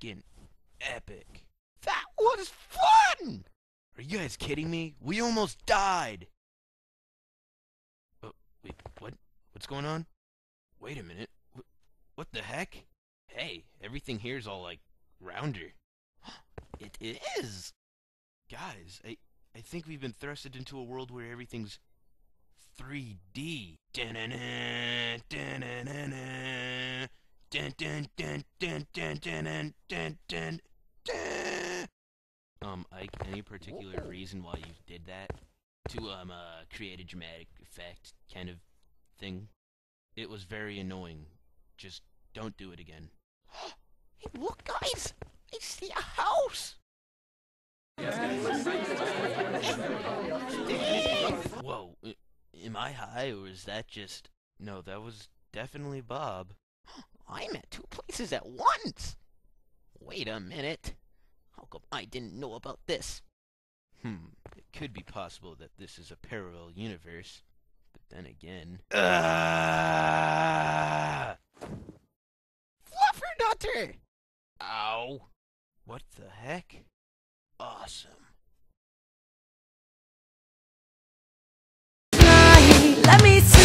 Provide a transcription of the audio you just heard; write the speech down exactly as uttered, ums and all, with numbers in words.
freaking epic. That was fun! Are you guys kidding me? We almost died! Oh, wait, what? What's going on? Wait a minute. What, what the heck? Hey, everything here's all, like, rounder. It is! Guys, I, I think we've been thrusted into a world where everything's three D. Dun-dun-dun, dun-dun-dun-dun, dun-dun-dun-dun-dun-dun-dun-dun. Um, Ike, any particular reason why you did that? To, um, uh, create a dramatic effect kind of thing? It was very annoying. Just don't do it again. Hey, look, guys! I see a house! Whoa, am I high, or is that just... No, that was definitely Bob. I'm at two places at once! Wait a minute. How come I didn't know about this? Hmm, it could be possible that this is a parallel universe. But then again... Ah! Fluffernutter! Ow! What the heck? Awesome. Let me